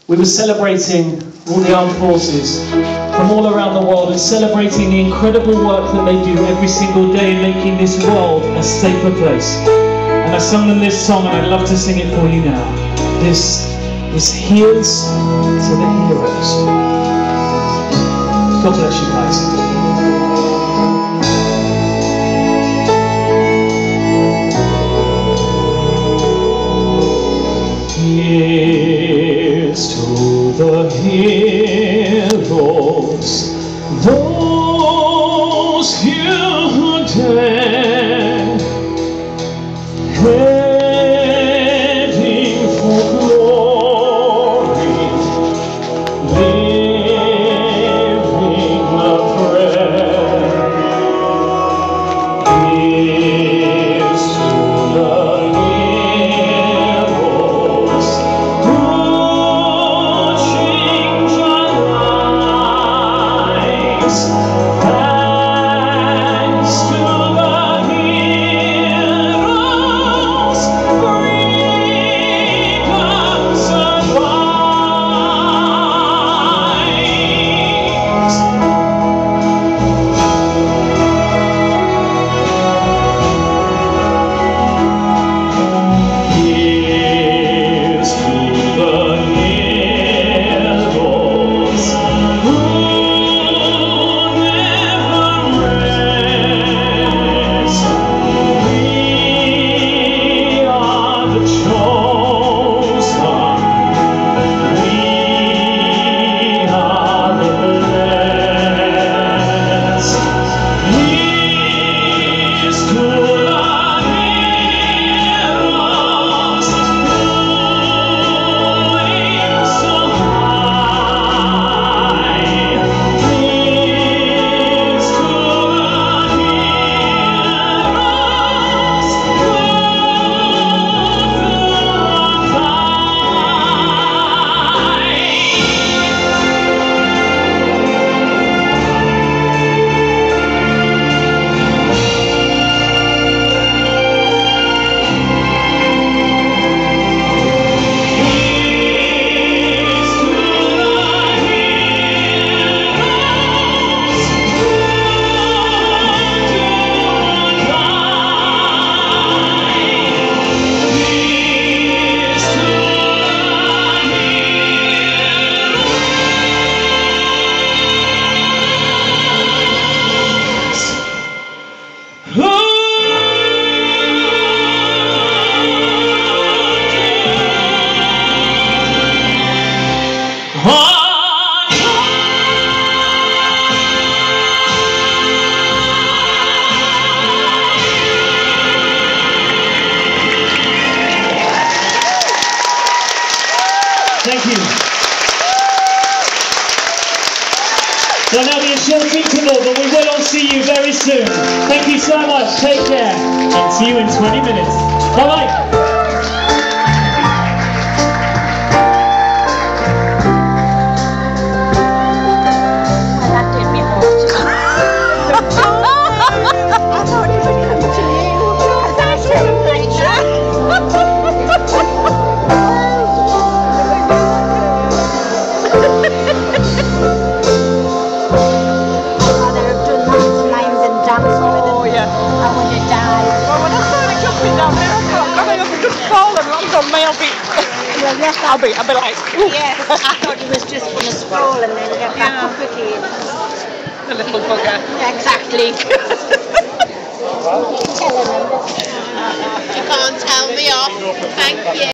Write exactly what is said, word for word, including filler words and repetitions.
we were celebrating all the armed forces from all around the world and celebrating the incredible work that they do every single day, making this world a safer place. And I sung them this song, and I'd love to sing it for you now. This is Here's to the Heroes. God bless you guys. Here's to the heroes, those who dared, heading for glory, living a prayer. Here's to the heroes who change our lives. Thanks to the heroes, freedom's arise. Here's to the heroes who never rest. We are the chosen. We are the blessed. Here's to the heroes going so high. Here's to the heroes who Thank you. So now be a short interval, but we will all see you very soon. Thank you so much. Take care. And see you in twenty minutes. Bye-bye. Well, yes, I'll be, I'll be like, ooh. Yes, I thought he was just going to stroll and then get back Yeah. up quickly. The little bugger. Exactly. You can't tell me off. Thank you.